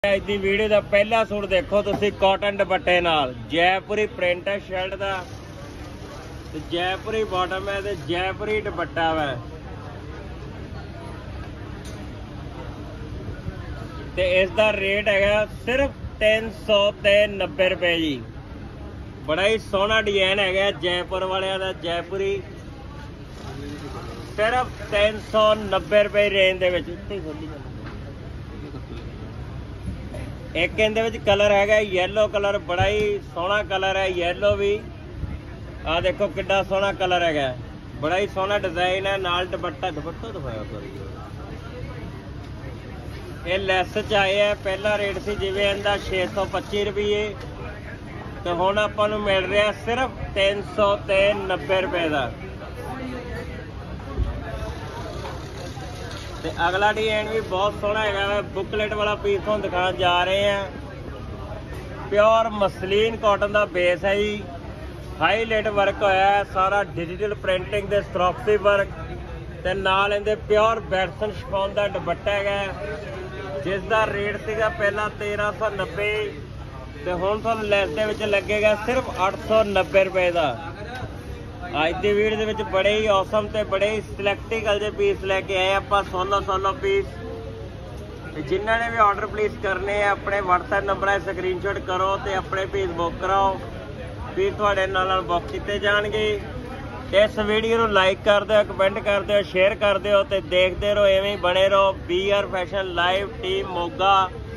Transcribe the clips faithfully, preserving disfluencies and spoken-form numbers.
ਅੱਜ ਦੀ ਵੀਡੀਓ ਦਾ ਪਹਿਲਾ ਸੂਟ ਦੇਖੋ ਤੁਸੀਂ ਕਾਟਨ ਦੁਪੱਟੇ ਨਾਲ ਜੈਪੁਰੀ ਪ੍ਰਿੰਟ ਹੈ ਸ਼ਰਟ ਦਾ ਤੇ ਜੈਪੁਰੀ ਬਾਟਮ ਹੈ ਤੇ ਜੈਪੁਰੀ ਦੁਪੱਟਾ ਵਾ ਤੇ ਇਸ ਦਾ ਰੇਟ ਹੈਗਾ ਸਿਰਫ तीन सौ ते नब्बे रुपए जी। बड़ा ही सोहना डिजाइन है जयपुर वाले का जयपुरी सिर्फ तीन सौ नब्बे रुपए रेंज दे एक इहदे विच कलर है येलो कलर बड़ा ही सोहना कलर है येलो भी आ देखो कितना सोहना कलर है बड़ा ही सोहना डिजाइन है नाल दुपट्टा दुपट्टा दिखाया सॉरी ये लैस च आए है पहला रेट से जिवें इहदा छे सौ पच्ची रुपये तो हुण आपां नूं मिल रहा सिर्फ तीन सौ ते नब्बे रुपए का। ते अगला डिजाइन भी बहुत सोहना है बुकलेट वाला पीस तुहानूं दिखाण जा रहे हैं प्योर मसलीन कॉटन का बेस है जी हाईलाइट वर्क होया है सारा डिजिटल प्रिंटिंग दे स्ट्रॉक्सी वर्क ते नाल इहदे प्योर बैटसन शिफॉन का दुपट्टा है जिस दा रेट सीगा पहला तेरह सौ नब्बे तो हुण तुहानूं लैस दे विच लगेगा सिर्फ अठ सौ नब्बे रुपए का। अज दी वीडियो दे विच बड़े ही औसम ते बड़े ही सिलेक्टिकल जे पीस लैके आए आपां सोलो सोलो पीस जिन्हां ने भी ऑर्डर प्लेस करने हैं अपने व्हाट्सएप नंबर है स्क्रीनशॉट करो तो अपने पीस बुक कराओ पीस तुहाडे नाल नाल बुक कीते जाणगे। इस वीडियो को लाइक कर दो कमेंट कर दो शेयर कर दो तो देखते रहो इवें बने रहो B R fashion live team Moga.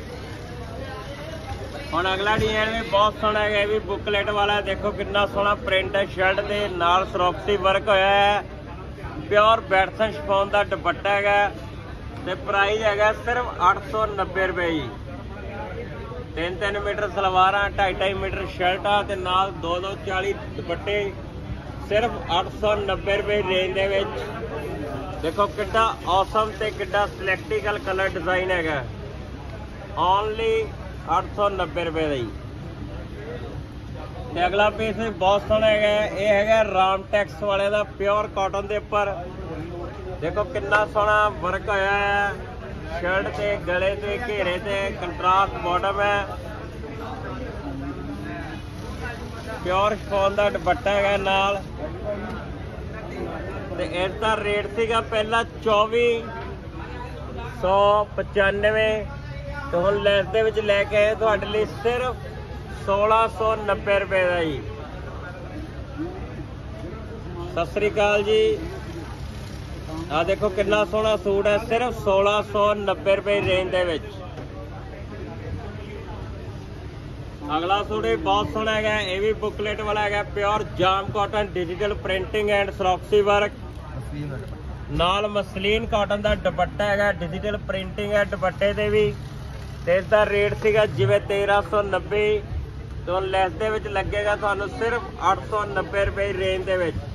हुण अगला डिजाइन भी बहुत सोहना है भी बुकलेट वाला देखो कितना सोहना प्रिंट है शर्ट के नाल सरॉक्सी वर्क होया है प्योर बैटसन शिफॉन का दुपट्टा है ते प्राइस है सिर्फ अठ सौ नब्बे रुपए जी। तीन तीन मीटर सलवार ढाई ढाई मीटर शर्ट आ नाल दो दो चाली दुपट्टे सिर्फ अठ सौ नब्बे रुपए रेंज दे विच देखो कितना औसम ते कितना सिलेक्टिकल कलर डिजाइन है ओनली अठ सौ नब्बे रुपए का ही। अगला पीस भी बहुत सोहना है ये है राम टैक्स वाले का प्योर कॉटन के उपर देखो कितना सोहना वर्क होया है शर्ट ते गले ते घेरे ते कंट्रास्ट बॉटम है प्योर शिफॉन का दुपट्टा है नाल ते इसका रेट सीगा पहला चौबी सौ पचानवे तो हुण लैस दे विच लैके आए तुहाडे लई सिर्फ सोलह सौ नब्बे रुपए का जी। सत श्री अकाल जी आ देखो कितना सोहना सूट है सिर्फ सोलह सौ नब्बे रुपए रेंज दे विच। अगला सूट भी बहुत सोहना है ये भी बुकलेट वाला है pure jam cotton digital printing and Swarovski work नाल मसलीन कॉटन का दुपट्टा है डिजिटल प्रिंटिंग है दुपट्टे से भी तो इसका रेट सीगा जिवें तेरह सौ नब्बे तो लैस दे विच लगेगा तुहानूं सिर्फ अठ सौ नब्बे रुपए रेंज दे विच।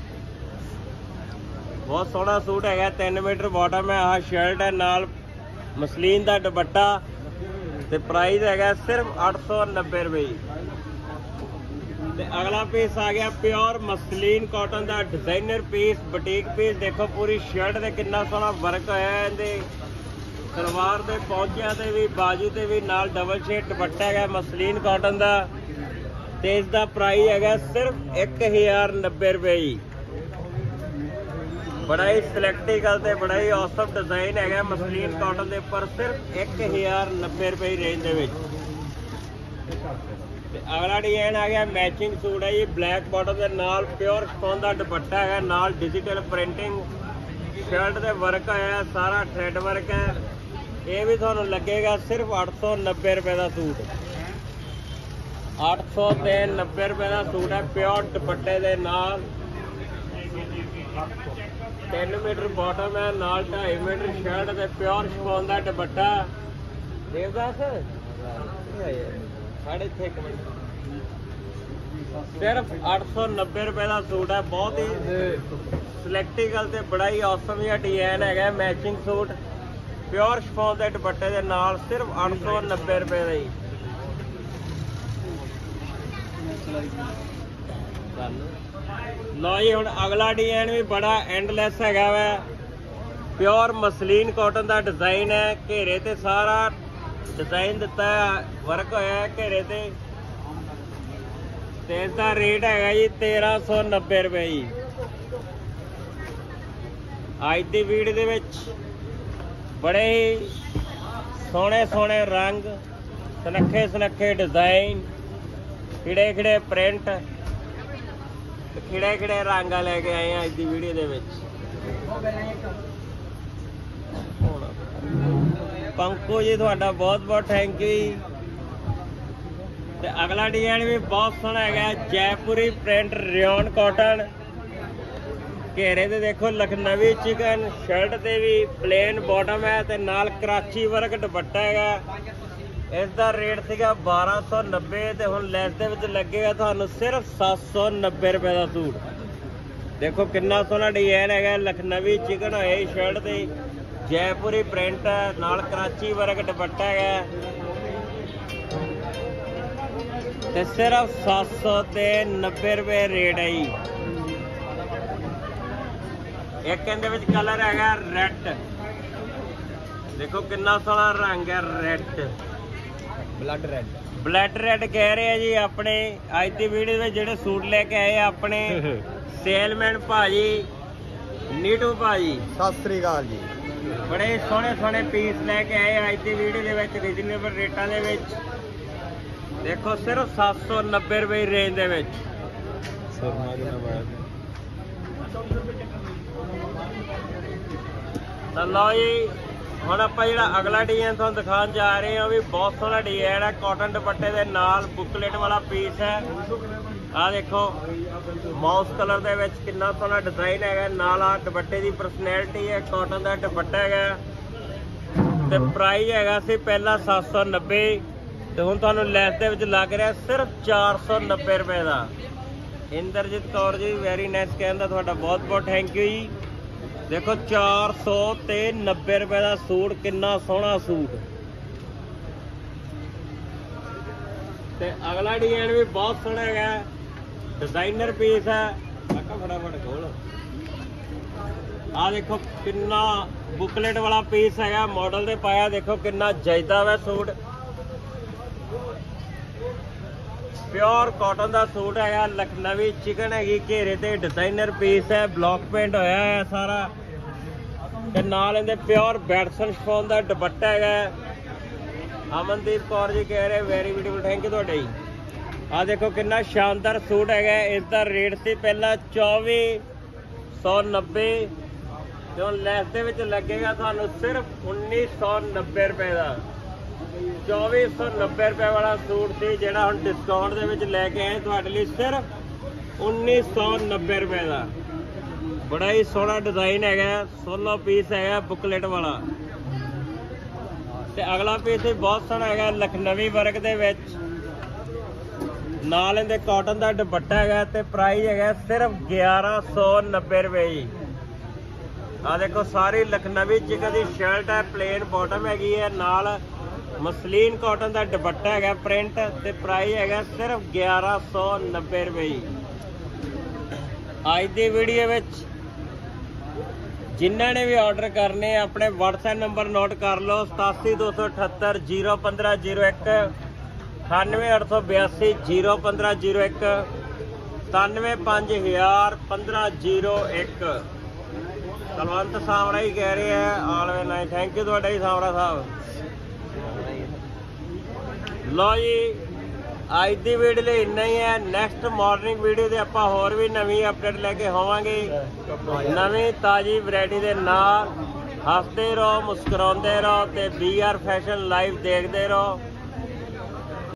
बहुत सोहना सूट है तीन मीटर बॉटम है आह शर्ट है नाल मसलीन का दुपट्टा ते प्राइस है सिर्फ अठ सौ नब्बे रुपए। अगला पीस आ गया प्योर मसलीन कॉटन का डिजाइनर पीस बुटीक पीस देखो पूरी शर्ट से कितना सोहना वर्क होया है सलवार के पौंचियां ते भी बाजू ते भी नाल डबल शेड दुपट्टा है मसलीन कॉटन का ते इसका प्राइस है सिर्फ एक हज़ार नब्बे रुपए ही। बड़ा ही सिलेक्टिकल ते बड़ा ही औसम डिजाइन है मसलीन कॉटन के उपर सिर्फ एक हज़ार नब्बे रुपए रेंज दे विच। अगला डिजाइन आ गया मैचिंग सूट है जी ब्लैक बॉटम के नाल प्योर शिफॉन का दुपट्टा है नाल डिजिटल प्रिंटिंग शर्ट से वर्क है सारा थ्रेड वर्क है ये भी तुहानूं लगेगा सिर्फ अठ सौ नब्बे रुपए का सूट। अठ सौ ते नब्बे रुपए का सूट है प्योर दुपट्टे के नाल तीन मीटर बॉटम है नाल ढाई मीटर शर्ट ते प्योर शिफॉन का दुपट्टा देवदास साढ़े छे एक मिनट सिर्फ अठ सौ नब्बे रुपए का सूट है बहुत ही सिलेक्टिकल ते बड़ा ही औसम जिहा डिजाइन है मैचिंग सूट प्योर शिफॉन के दुपट्टे के नाल सिर्फ अठ सौ नब्बे रुपए का ही। लो जी हुण अगला डिजाइन भी बड़ा एंडलैस है प्योर मसलीन कॉटन का डिजाइन है घेरे ते सारा डिजाइन दिता वर्क होया घेरे ते ते इसका रेट है जी तेरह सौ नब्बे रुपए जी। अज की वीडियो दे विच बड़े ही सोहने सोहने रंग सुनखे सुनखे डिजाइन खिड़े खिड़े प्रिंट खिड़े खिड़े रंग लेके आए हैं अज की वीडियो दे विच। पंकू जी तुहाडा बहुत बहुत थैंक यू जी। ते अगला डिजाइन भी बहुत सोहना है जयपुरी प्रिंट रेयन कॉटन घेरे ते देखो लखनवी चिकन शर्ट ते भी प्लेन बॉटम है ते नाल कराची वर्क दुपट्टा है। इसका रेट सीगा बारह सौ नब्बे ते हुण लैस दे विच लगेगा तुहानूं सिर्फ सत्त सौ नब्बे रुपए का सूट। देखो कितना सोहना डिजाइन है लखनवी चिकन होए शर्ट ते जयपुरी प्रिंट नाल कराची वर्क दुपट्टा है ते सिर्फ सत्त सौ ते नब्बे रुपए रेट है जी। एक इहदे विच कलर है रेड देखो कितना सोहना रंग है red blood red blood red कह रहे हैं जी अपने अज की वीडियो में जेडे सूट लेके आए अपने सेलमैन भाजी नीटू भाजी सत श्री अकाल जी। बड़े सोहने सोहने पीस लेके आए अज की वीडियो के विच रीजनेबल रेटां दे विच देखो सिर्फ सत्त सौ नब्बे रुपए रेंज दे विच। तो लो जी हुण आपां जिहड़ा अगला डिजाइन तुहानूं दिखाउण जा रहे हैं भी बहुत सोहना डिजाइन है कॉटन दुपट्टे दे नाल बुकलेट वाला पीस है। आ देखो माउस कलर दे विच कितना सोहना डिजाइन है नाल आ दुपट्टे की परसनैलिटी है कॉटन का दुपट्टा है ते प्राइस हैगा सी पहला सत्त सौ नब्बे ते हुण तुहानूं लैस दे विच लग रहा सिर्फ चार सौ नब्बे रुपए का। इंद्रजीत कौर जी वैरी नाइस कहंदा तुहाडा बहुत बहुत थैंक यू जी। देखो चार सौ ते नब्बे रुपए का सूट कितना सोहना सूट ते अगला डिजाइन भी बहुत सोहना है डिजाइनर पीस है फटाफट खोल। आ देखो कितना बुकलेट वाला पीस है मॉडल दे पाया देखो कितना जचदा है सूट प्योर कॉटन का सूट है लखनवी चिकन हैगी घेरे ते डिजाइनर पीस है ब्लॉक पेंट होया है सारा ते नाल इहदे प्योर बैटसन शिफॉन का दुपट्टा है। अमनदीप कौर जी कह रहे वेरी ब्यूटीफुल थैंक यू तुहाडा जी। आ देखो कितना शानदार सूट है इसका रेट से पहला चौबी सौ नब्बे तो लैस दे विच लगेगा तुहानूं सिर्फ उन्नीस सौ नब्बे रुपए का। चौबी सौ नब्बे रुपए वाला सूट से जिहड़ा हुण डिस्काउंट दे विच लैके आए तुहाडे लई सिर्फ उन्नीस सौ नब्बे रुपए का। बड़ा ही सोहना डिजाइन है सोलो पीस है बुकलेट वाला ते अगला पीस भी बहुत सोहना है लखनवी वर्क दे विच नाल इहदे कॉटन का दुपट्टा है ते प्राइस है सिर्फ ग्यारह सौ नब्बे रुपए जी। आ देखो सारी लखनवी चिकन की शर्ट है प्लेन बॉटम हैगी है नाल मसलीन कॉटन का दुपट्टा है प्रिंट ते प्राइस है सिर्फ ग्यारह सौ नब्बे रुपए जी। अज की वीडियो विच जिन्हों ने भी ऑर्डर करने अपने व्हाट्सएप नंबर नोट कर लो सतासी दो सौ अठहत्तर जीरो पंद्रह जीरो एक अठानवे अठ सौ बयासी जीरो पंद्रह जीरो एक सतानवे पाँच हज़ार पंद्रह जीरो एक। कलवंत सावरा ही कह रहे हैं आलवे नाइन थैंक यू तुहाडा जी सावरा साहब। लो जी अज की वीडियो लिए इन्ना ही है नैक्सट मॉर्निंग वीडियो से आप होर भी नवी अपडेट लेके होवांगे नवी ताज़ी वैरायटी के नाल हसते रहो मुस्कुराते रहो ते बी आर फैशन लाइव देखते रहो।